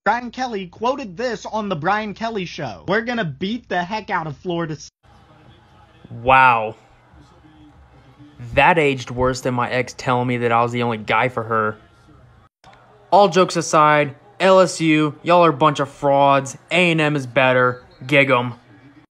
Brian Kelly quoted this on the Brian Kelly Show. We're gonna beat the heck out of Florida State. Wow. That aged worse than my ex telling me that I was the only guy for her. All jokes aside, LSU, y'all are a bunch of frauds. A&M is better. Gig 'em.